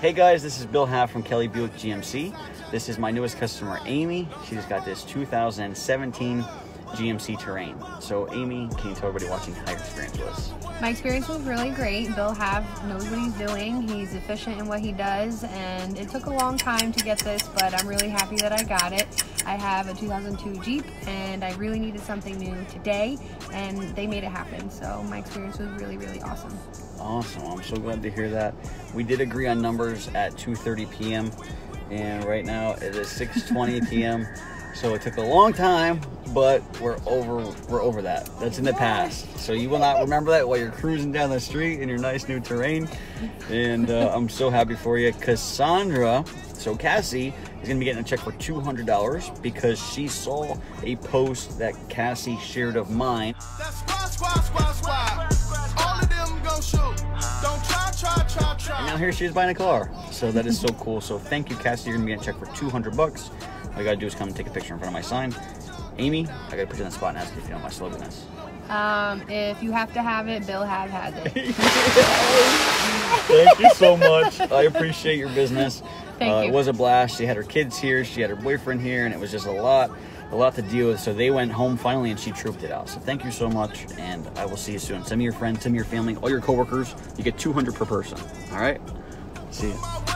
Hey guys, this is Bill Half from Kelly Buick GMC. This is my newest customer, Amy. She just got this 2017 GMC Terrain. So Amy, can you tell everybody watching how your experience was? My experience was really great. Bill Half knows what he's doing. He's efficient in what he does, and it took a long time to get this, but I'm really happy that I got it. I have a 2002 Jeep, and I really needed something new today, and they made it happen. So my experience was really, really awesome. Awesome. I'm so glad to hear that. We did agree on numbers at 2:30 p.m. and right now it is 6:20 p.m. So it took a long time, but we're over that. That's in the past. So you will not remember that while you're cruising down the street in your nice new Terrain. And I'm so happy for you. Cassandra, so Cassie, is gonna be getting a check for $200 because she saw a post that Cassie shared of mine. And now here she is buying a car. So that is so cool. So thank you, Cassie. You're gonna be getting a check for $200. All you gotta do is come and take a picture in front of my sign. Amy, I gotta put you on the spot and ask you if you know my slogan is. If you have to have it, Bill Half has it. Thank you so much. I appreciate your business. Thank you. It was a blast. She had her kids here, she had her boyfriend here, and it was just a lot to deal with. So they went home finally and she trooped it out. So thank you so much, and I will see you soon. Send me your friends, send me your family, all your coworkers. You get $200 per person. All right? See you.